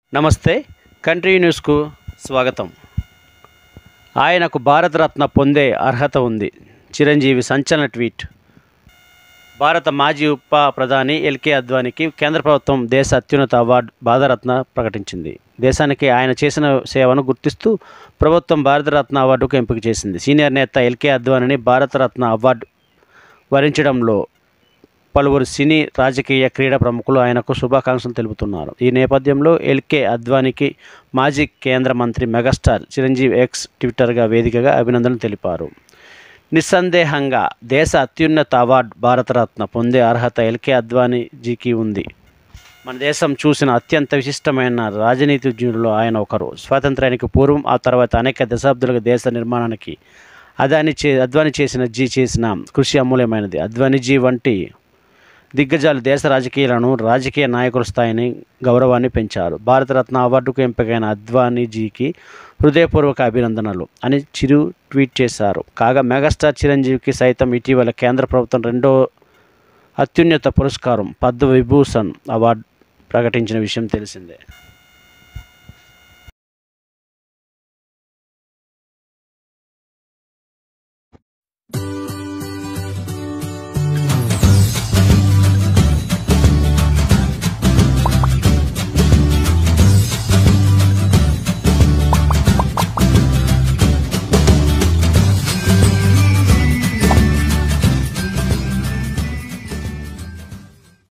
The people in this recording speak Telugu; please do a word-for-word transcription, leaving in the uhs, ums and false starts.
నమస్తే కంట్రీ న్యూస్కు స్వాగతం. ఆయనకు భారతరత్న పొందే అర్హత ఉంది. చిరంజీవి సంచలన ట్వీట్. భారత మాజీ ఉప ప్రధాని ఎల్కే అద్వానీకి కేంద్ర ప్రభుత్వం దేశ అత్యున్నత అవార్డు భారతరత్న ప్రకటించింది. దేశానికి ఆయన చేసిన సేవను గుర్తిస్తూ ప్రభుత్వం భారతరత్న అవార్డుకు ఎంపిక చేసింది. సీనియర్ నేత ఎల్కే అద్వానీని భారతరత్న అవార్డు వరించడంలో పలువురు సినీ, రాజకీయ, క్రీడా ప్రముఖులు ఆయనకు శుభాకాంక్షలు తెలుపుతున్నారు. ఈ నేపథ్యంలో ఎల్కే అద్వానీకి మాజీ కేంద్ర మంత్రి మెగాస్టార్ చిరంజీవి ఎక్స్ ట్విట్టర్గా వేదికగా అభినందనలు తెలిపారు. నిస్సందేహంగా దేశ అత్యున్నత అవార్డు భారతరత్న పొందే అర్హత ఎల్కే అద్వానీజీకి ఉంది. మన దేశం చూసిన అత్యంత విశిష్టమైన రాజనీతిజ్ఞులలో ఆయన ఒకరు. స్వాతంత్ర్యానికి పూర్వం, ఆ తర్వాత అనేక దశాబ్దాలుగా దేశ నిర్మాణానికి అదాని చే అద్వానీ చేసిన జీ చేసిన కృషి అమూల్యమైనది. అద్వానీజీ వంటి దిగ్గజాలు దేశ రాజకీయాలను, రాజకీయ నాయకుల స్థాయిని, గౌరవాన్ని పెంచారు. భారతరత్న అవార్డుకు ఎంపికైన అద్వానీజీకి హృదయపూర్వక అభినందనలు అని చిరు ట్వీట్ చేశారు. కాగా మెగాస్టార్ చిరంజీవికి సైతం ఇటీవల కేంద్ర ప్రభుత్వం రెండో అత్యున్నత పురస్కారం పద్మ విభూషణ్ అవార్డు ప్రకటించిన విషయం తెలిసిందే.